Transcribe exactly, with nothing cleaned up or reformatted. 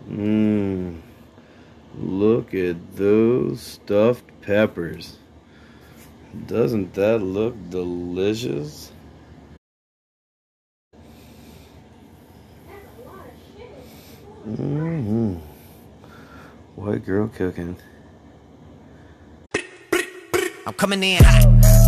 Mmm. Look at those stuffed peppers. Doesn't that look delicious? Mm-hmm. White girl cooking. I'm coming in hot.